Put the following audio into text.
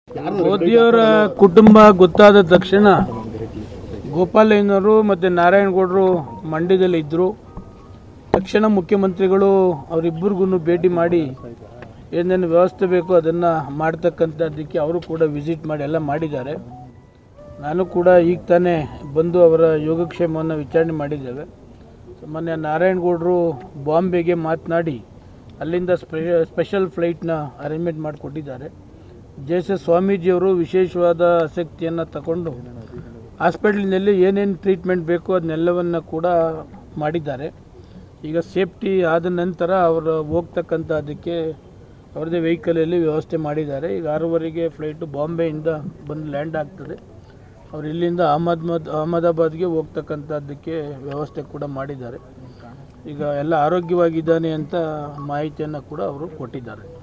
ಮೋದಿಯವರ ಕುಟುಂಬ ಗೊತ್ತಾದ ತಕ್ಷಣ ಗೋಪಾಲಯ್ಯನವರು ಮತ್ತು ನಾರಾಯಣಗೌಡರು ಮಂಡ್ಯದಲ್ಲಿ ಇದ್ದರು. ತಕ್ಷಣ ಮುಖ್ಯಮಂತ್ರಿಗಳು ಅವರಿಬ್ಬರಿಗೂ ಭೇಟಿ ಮಾಡಿ ಏನೇನು ವ್ಯವಸ್ಥೆ ಬೇಕೋ ಅದನ್ನು ಮಾಡ್ತಕ್ಕಂಥದ್ದಕ್ಕೆ ಅವರು ಕೂಡ ವಿಸಿಟ್ ಮಾಡಿ ಎಲ್ಲ ಮಾಡಿದ್ದಾರೆ. ನಾನು ಕೂಡ ಈಗ ತಾನೇ ಬಂದು ಅವರ ಯೋಗಕ್ಷೇಮವನ್ನು ವಿಚಾರಣೆ ಮಾಡಿದ್ದೇವೆ. ಮೊನ್ನೆ ನಾರಾಯಣಗೌಡರು ಬಾಂಬೆಗೆ ಮಾತನಾಡಿ ಅಲ್ಲಿಂದ ಸ್ಪೆಷಲ್ ಫ್ಲೈಟ್ನ ಅರೇಂಜ್ಮೆಂಟ್ ಮಾಡಿಕೊಟ್ಟಿದ್ದಾರೆ. ಜೆ.ಎಸ್. ಸ್ವಾಮೀಜಿಯವರು ವಿಶೇಷವಾದ ಆಸಕ್ತಿಯನ್ನು ತಗೊಂಡು ಹಾಸ್ಪಿಟಲ್ನಲ್ಲಿ ಏನೇನು ಟ್ರೀಟ್ಮೆಂಟ್ ಬೇಕೋ ಅದನ್ನೆಲ್ಲವನ್ನು ಕೂಡ ಮಾಡಿದ್ದಾರೆ. ಈಗ ಸೇಫ್ಟಿ ಆದ ನಂತರ ಅವರು ಹೋಗ್ತಕ್ಕಂಥ ಅದಕ್ಕೆ ಅವ್ರದ್ದೇ ವೆಹಿಕಲಲ್ಲಿ ವ್ಯವಸ್ಥೆ ಮಾಡಿದ್ದಾರೆ. ಈಗ 6:30ಗೆ ಫ್ಲೈಟು ಬಾಂಬೆಯಿಂದ ಬಂದು ಲ್ಯಾಂಡ್ ಆಗ್ತದೆ. ಅವರು ಇಲ್ಲಿಂದ ಅಹಮದಾಬಾದ್ಗೆ ಹೋಗ್ತಕ್ಕಂಥದ್ದಕ್ಕೆ ವ್ಯವಸ್ಥೆ ಕೂಡ ಮಾಡಿದ್ದಾರೆ. ಈಗ ಎಲ್ಲ ಆರೋಗ್ಯವಾಗಿದ್ದಾನೆ ಅಂತ ಮಾಹಿತಿಯನ್ನು ಕೂಡ ಅವರು ಕೊಟ್ಟಿದ್ದಾರೆ.